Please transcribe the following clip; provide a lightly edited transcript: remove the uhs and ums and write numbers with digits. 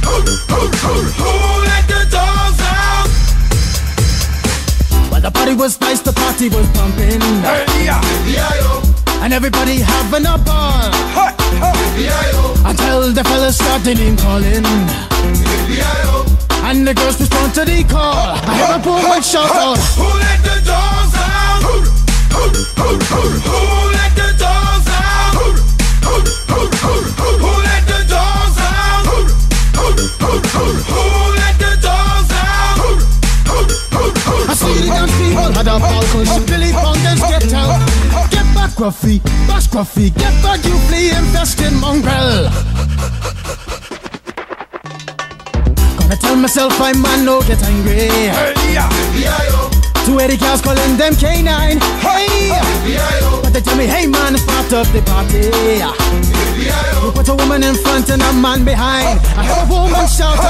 Who let the dogs out? Well, the party was nice, the party was pumping, and everybody having a ball, until the fellas started name calling, and the girls respond to the call. I hear a woman shout out, who let the dogs out? Who let the dogs out? Who let the dogs out? Who let the dogs out? I see the dance people had a ball, cause Billy Bongers get out. Get back, Gruffy, bash Gruffy, get back, you flea infested mongrel. Gonna tell myself I man no get angry. Two 80 cows calling them K9. Hey, but they tell me, hey man, it's part of the party. You put a woman in front and a man behind. I heard a woman shout